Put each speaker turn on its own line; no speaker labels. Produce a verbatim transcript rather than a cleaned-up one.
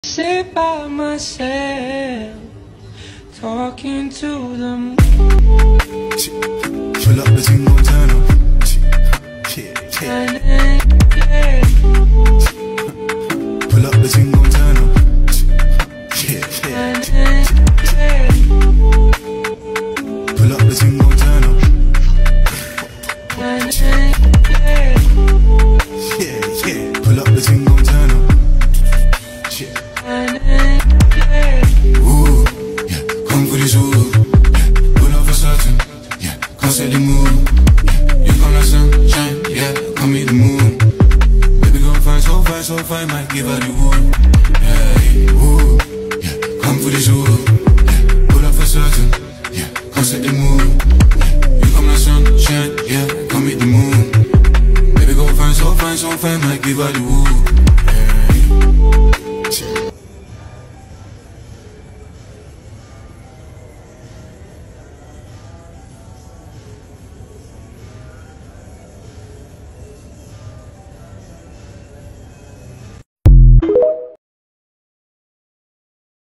Sit by myself, talking to the moon.
Pull up the thing, gon' turn up. Yeah, yeah. Pull up the thing, gon' turn up. Yeah, yeah. Pull up the thing, gon' turn up. Yeah, yeah. Pull up the thing, gon' turn up. Ooh, yeah, come for this ooh. Yeah, pull up for certain. Yeah, come set the mood. Yeah, you come like sunshine. Yeah, come meet the moon. Baby, gon' find so fine, so fine, might give her the woo.